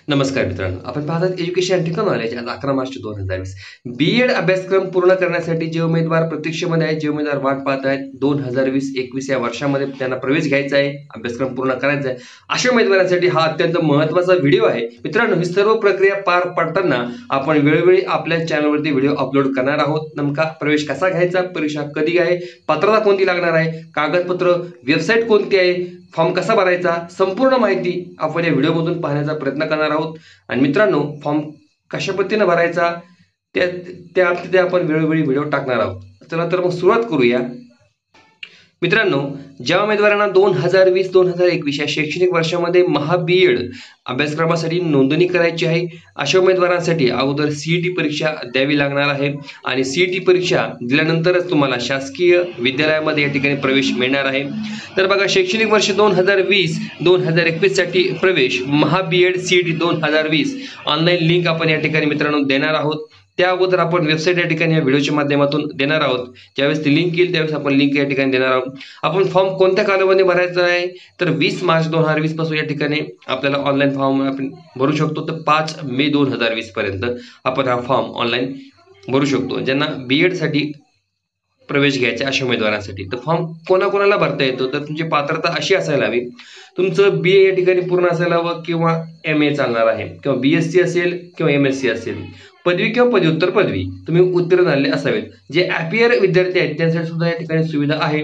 नमस्कार मित्रांनो, आपण पाहतात एज्युकेशन अँड टेक्नॉलॉजी आज 11 मार्च 2020 बी.एड अभ्यासक्रम पूर्ण करण्यासाठी जे उमेदवार प्रतीक्षेमध्ये आहेत, जे उमेदवार वाट पाहत आहेत 2020-21 या वर्षामध्ये त्यांना प्रवेश घ्यायचा आहे, अभ्यासक्रम पूर्ण करायचा आहे, अशा उमेदवारांसाठी हा अत्यंत महत्त्वाचा व्हिडिओ आहे. मित्रांनो, ही सर्व प्रक्रिया पार पाडताना आपण वेळोवेळी आपल्या चॅनलवरती व्हिडिओ अपलोड करणार आहोत. नेमका प्रवेश कसा घ्यायचा, परीक्षा कधी आहे, पात्रता कोणती लागणार आहे, कागदपत्र, वेबसाईट कोणती आहे, फॉर्म कसा भरायचा, संपूर्ण माहिती आपण या व्हिडिओमधून पाहण्याचा प्रयत्न करणार आहोत. आणि मित्रांनो, फॉर्म कशा पद्धतीने भरायचा त्या आपण वेळोवेळी व्हिडिओ टाकणार आहोत. चला तर मग सुरुवात करूया. मित्रांनो, ज्या उमेदवारांना 2020-2021 या शैक्षणिक वर्षामध्ये बी.एड अभ्यासक्रमासाठी नोंदणी करायची आहे, अशा उमेदवारांसाठी अगोदर सीईटी परीक्षा द्यावी लागणार आहे. आणि सीईटी परीक्षा दिल्यानंतरच तुम्हाला शासकीय विद्यालयामध्ये या ठिकाणी प्रवेश मिळणार आहे. तर बघा, शैक्षणिक वर्ष 2020-2021 साठी प्रवेश बी.एड सीईटी 2020 ऑनलाईन लिंक आपण या ठिकाणी मित्रांनो देणार आहोत. त्या अगोदर आपण वेबसाईट या ठिकाणी या व्हिडिओच्या माध्यमातून देणार आहोत. ज्यावेळेस ती लिंक येईल त्यावेळेस आपण लिंक या ठिकाणी देणार आहोत. आपण फॉर्म कोणत्या कालावधीमध्ये भरायचा आहे, तर 20 मार्च 2020 पासून या ठिकाणी आपल्याला ऑनलाईन फॉर्म आपण भरू शकतो. तर 5 मे 2020 पर्यंत आपण हा फॉर्म ऑनलाईन भरू शकतो, ज्यांना बी.एड साठी प्रवेश घ्यायचा अशा उमेदवारांसाठी. तर फॉर्म कोणाकोणाला भरता येतो, तर तुमची पात्रता अशी असायला हवी, तुमचं BA या ठिकाणी पूर्ण असायला हवं किंवा MA चालणार आहे, किंवा BSc असेल किंवा MSc असेल, पदवी किंवा पदव्युत्तर पदवी तुम्ही उत्तीर्ण झालेले असावेत. जे अपियर विद्यार्थी आहेत त्यांसाठी सुद्धा या ठिकाणी सुविधा आहे.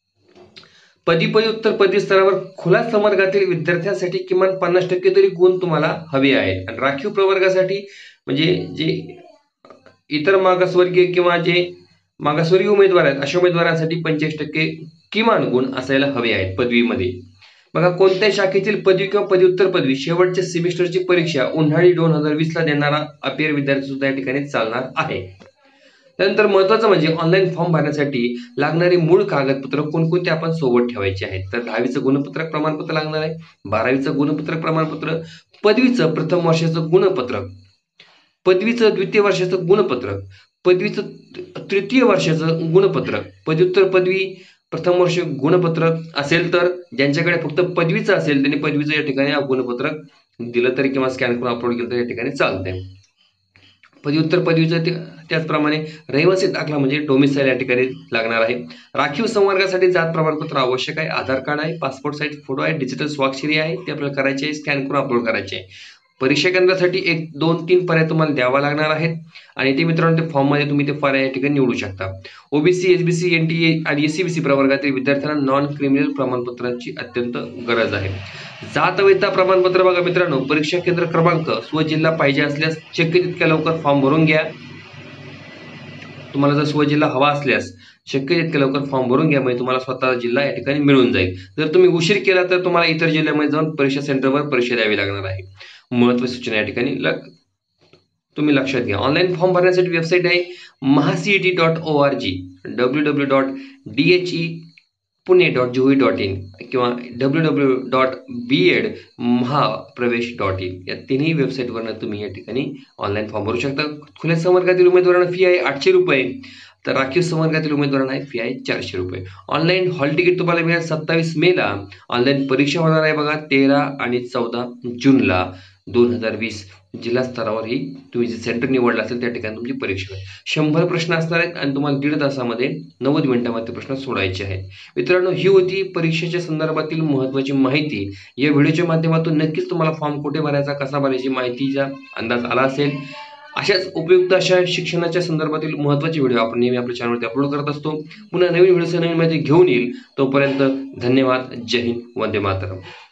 पदव्युत्तर पदवी स्तरावर खुला संवर्गातील विद्यार्थ्यांसाठी किमान 50% तरी गुण तुम्हाला हवे आहेत. आणि राखीव प्रवर्गासाठी म्हणजे जे इतर मागासवर्गीय किंवा जे मागासवर्गीय उमेदवार आहेत अशा उमेदवारांसाठी 45% किमान गुण असायला हवे आहेत पदवीमध्ये. बघा, कोणत्याही शाखेतील पदवी किंवा पदव्युत्तर पदवी शेवटच्या सेमिस्टरची परीक्षा उन्हाळी 2020 ला देणारा अपियर विद्यार्थी सुद्धा या ठिकाणी चालणार आहे. त्यानंतर महत्वाचं म्हणजे ऑनलाईन फॉर्म भरण्यासाठी लागणारी मूळ कागदपत्र कोणकोणते आपण सोबत ठेवायचे आहेत. तर 10वीचं गुणपत्रक प्रमाणपत्र लागणार आहे, 12वीचं गुणपत्रक प्रमाणपत्र, पदवीचं प्रथम वर्षाचं गुणपत्रक, पदवीचं द्वितीय वर्षाचं गुणपत्रक, पदवीचं तृतीय वर्षाचं गुणपत्रक, पदव्युत्तर पदवी प्रथम वर्ष गुणपत्रक असेल तर ज्यांच्याकडे फक्त पदवीचं असेल त्यांनी पदवीचं या ठिकाणी गुणपत्रक दिलं तरी किंवा स्कॅन करून अपलोड केलं तर या ठिकाणी चालतंय. पदव्युत्तर पदवीचं त्याचप्रमाणे रहिवासी दाखला म्हणजे डोमिसाईल या ठिकाणी लागणार आहे. राखीव संवर्गासाठी जात प्रमाणपत्र आवश्यक आहे, आधार कार्ड आहे, पासपोर्ट साईज फोटो आहे, डिजिटल स्वाक्षरी आहे, ते आपल्याला करायचे आहे, स्कॅन करून अपलोड करायचे आहे. परीक्षा केंद्रासाठी 1, 2, 3 पर्याय तुम्हाला द्यावा लागणार आहेत. आणि ते मित्रांनो, ते फॉर्म मध्ये तुम्ही ते पर्याय या ठिकाणी निवडू शकता. ओबीसी, एसबीसी, एनटीए आणि एससीबीसी प्रवर्गातील विद्यार्थ्यांना नॉन क्रिमिनल प्रमाणपत्रांची अत्यंत गरज आहे. जात वैधता प्रमाणपत्र बघा मित्रांनो, परीक्षा केंद्र क्रमांक स्वजिल्हा पाहिजे असल्यास शक्य तितक्या लवकर फॉर्म भरून घ्या. तुम्हाला जर स्वजिल्हा हवा असल्यास शक्य तितक्या लवकर फॉर्म भरून घ्या, म्हणजे तुम्हाला स्वतः जिल्हा या ठिकाणी मिळून जाईल. जर तुम्ही उशीर केला तर तुम्हाला इतर जिल्ह्यामध्ये जाऊन परीक्षा सेंटरवर परीक्षा द्यावी लागणार आहे. महत्त्वाची सूचना या ठिकाणी तुम्ही लक्षात घ्या. ऑनलाईन फॉर्म भरण्यासाठी वेबसाईट आहे mahacet.org, www.dhepune.gov.in किंवा www.bedmahapravesh.in या तिन्ही वेबसाईटवरनं तुम्ही या ठिकाणी ऑनलाईन फॉर्म भरू शकता. खुल्या संवर्गातील उमेदवारांना फी आहे 800 रुपये, तर राखीव संवर्गातील उमेदवारांना फी आहे 400 रुपये. ऑनलाईन हॉल तिकीट तुम्हाला मिळेल 27 मेला. ऑनलाईन परीक्षा होणार आहे बघा 13 आणि 14 जूनला 2020. जिल्हा स्तरावर ही तुम्ही जे सेंटर निवडलं असेल त्या ठिकाणी तुमची परीक्षा आहे. 100 प्रश्न असणार आहेत आणि तुम्हाला 1.5 तासामध्ये 90 मिनिटांमध्ये प्रश्न सोडवायचे आहेत. मित्रांनो, ही होती परीक्षेच्या संदर्भातील महत्त्वाची माहिती. या व्हिडिओच्या माध्यमातून नक्कीच तुम्हाला फॉर्म कुठे भरायचा, कसा भरायची माहितीचा अंदाज आला असेल. अशाच उपयुक्त अशा शिक्षणाच्या संदर्भातील महत्त्वाचे व्हिडिओ आपण नेहमी आपल्या चॅनलवरती अपलोड करत असतो. पुन्हा नवीन व्हिडिओसह नवीन माहिती घेऊन येईल. तोपर्यंत धन्यवाद. जय हिंद. वंदे मातरम.